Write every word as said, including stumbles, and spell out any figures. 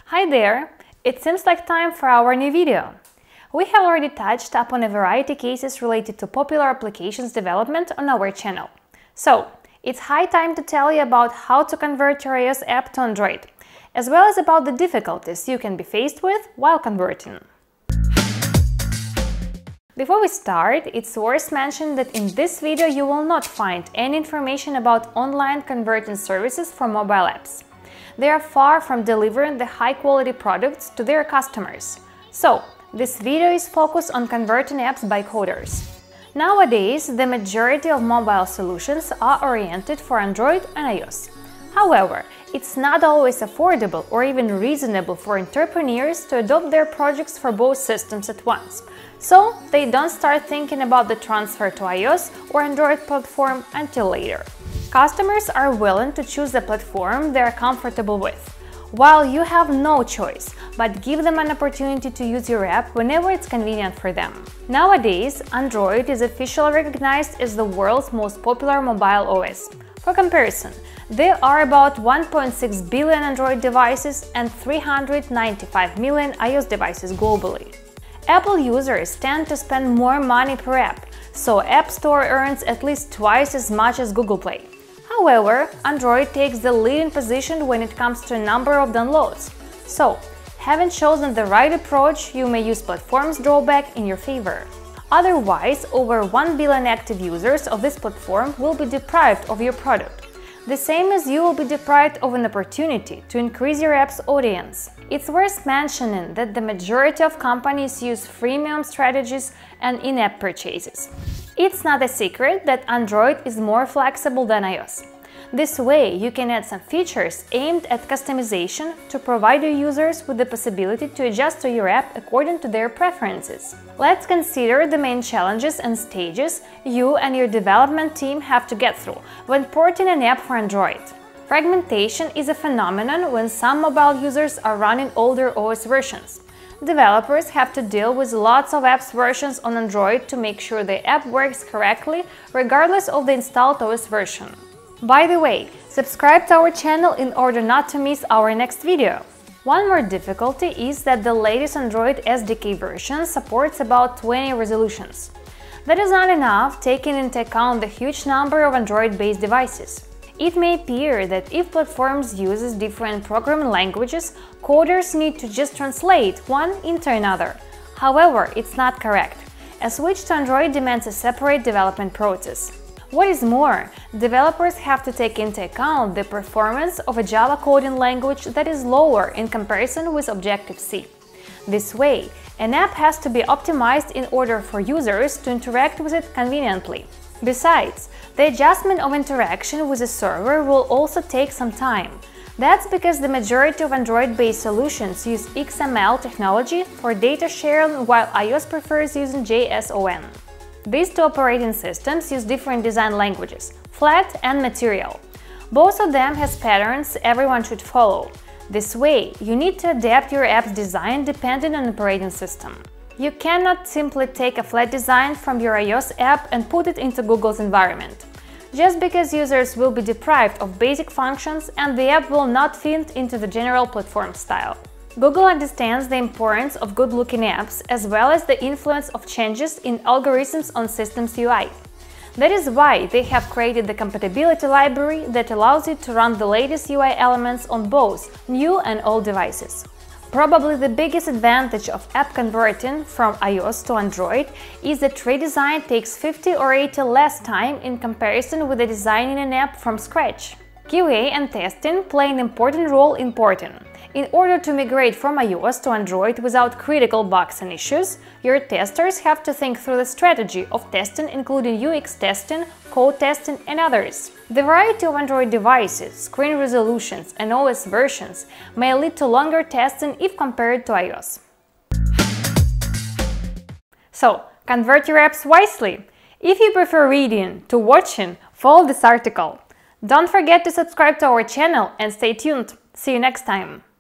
Hi there! It seems like time for our new video. We have already touched upon a variety of cases related to popular applications development on our channel. So, it's high time to tell you about how to convert your iOS app to Android, as well as about the difficulties you can be faced with while converting. Before we start, it's worth mentioning that in this video you will not find any information about online converting services for mobile apps. They are far from delivering the high-quality products to their customers. So, this video is focused on converting apps by coders. Nowadays, the majority of mobile solutions are oriented for Android and iOS. However, it's not always affordable or even reasonable for entrepreneurs to adopt their projects for both systems at once. So, they don't start thinking about the transfer to iOS or Android platform until later. Customers are willing to choose the platform they are comfortable with, while you have no choice but give them an opportunity to use your app whenever it's convenient for them. Nowadays, Android is officially recognized as the world's most popular mobile O S. For comparison, there are about one point six billion Android devices and three hundred ninety-five million iOS devices globally. Apple users tend to spend more money per app, so App Store earns at least twice as much as Google Play. However, Android takes the leading position when it comes to a number of downloads. So, having chosen the right approach, you may use platform's drawback in your favor. Otherwise, over one billion active users of this platform will be deprived of your product, the same as you will be deprived of an opportunity to increase your app's audience. It's worth mentioning that the majority of companies use freemium strategies and in-app purchases. It's not a secret that Android is more flexible than iOS. This way, you can add some features aimed at customization to provide your users with the possibility to adjust to your app according to their preferences. Let's consider the main challenges and stages you and your development team have to get through when porting an app for Android. Fragmentation is a phenomenon when some mobile users are running older O S versions. Developers have to deal with lots of apps versions on Android to make sure the app works correctly regardless of the installed O S version. By the way, subscribe to our channel in order not to miss our next video. One more difficulty is that the latest Android S D K version supports about twenty resolutions. That is not enough, taking into account the huge number of Android-based devices. It may appear that if platforms use different programming languages, coders need to just translate one into another. However, it's not correct. A switch to Android demands a separate development process. What is more, developers have to take into account the performance of a Java coding language that is lower in comparison with Objective-C. This way, an app has to be optimized in order for users to interact with it conveniently. Besides, the adjustment of interaction with the server will also take some time. That's because the majority of Android-based solutions use X M L technology for data sharing, while iOS prefers using J S O N. These two operating systems use different design languages, Flat and Material. Both of them has patterns everyone should follow. This way, you need to adapt your app's design depending on operating system. You cannot simply take a flat design from your iOS app and put it into Google's environment, just because users will be deprived of basic functions and the app will not fit into the general platform style. Google understands the importance of good-looking apps as well as the influence of changes in algorithms on systems U I. That is why they have created the compatibility library that allows you to run the latest U I elements on both new and old devices. Probably the biggest advantage of app converting from iOS to Android is that redesign takes fifty or eighty less time in comparison with the designing an app from scratch. Q A and testing play an important role in porting. In order to migrate from iOS to Android without critical bugs and issues, your testers have to think through the strategy of testing, including U X testing, code testing, and others. The variety of Android devices, screen resolutions, and O S versions may lead to longer testing if compared to iOS. So, convert your apps wisely! If you prefer reading to watching, follow this article. Don't forget to subscribe to our channel and stay tuned. See you next time!